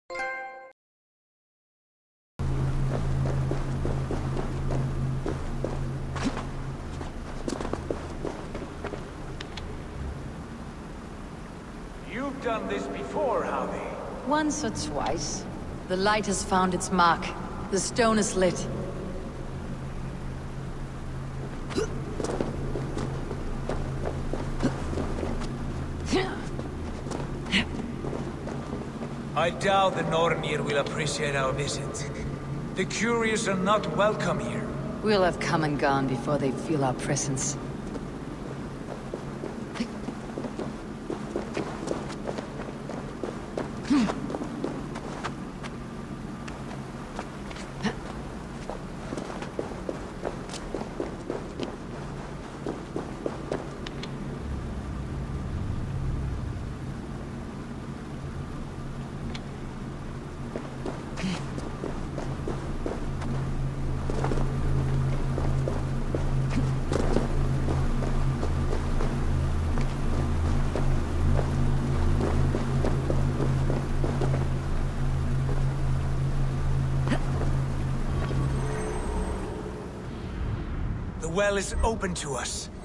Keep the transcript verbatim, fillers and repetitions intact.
You've done this before, Javi. Once or twice. The light has found its mark. The stone is lit. I doubt the Nornir will appreciate our visit. The curious are not welcome here. We'll have come and gone before they feel our presence. The well is open to us.